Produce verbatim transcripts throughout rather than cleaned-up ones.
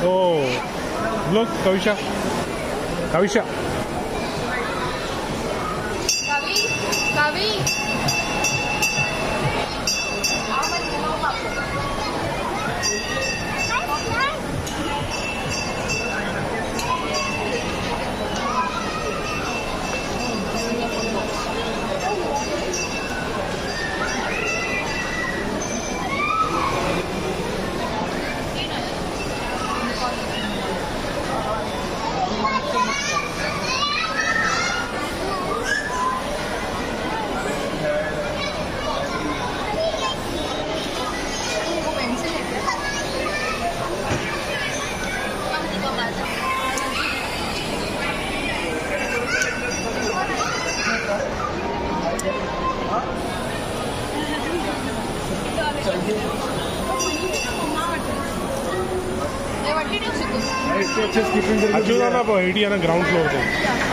Oh, look, Kavisha. Kavisha. Kavi, Kavi. Achuna na po, eighty na ground floor पे.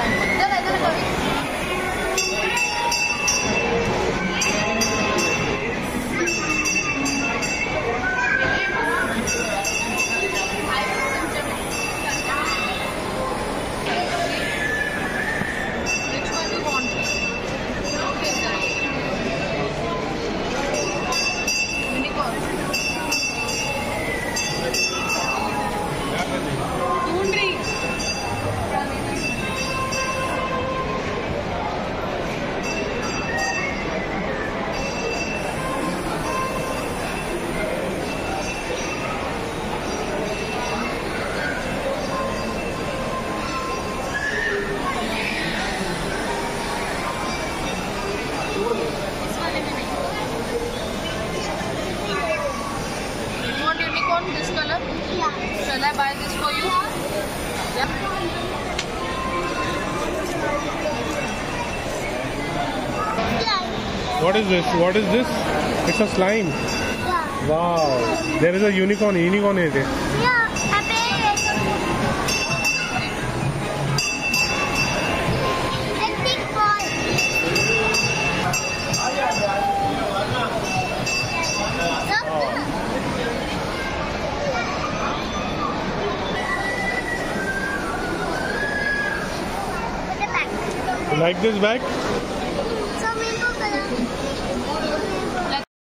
This color? Yeah. Shall I buy this for you? Yeah. Yeah. What is this? What is this? It's a slime. Yeah. Wow. There is a unicorn. Unicorn is it? Yeah. Like this bag?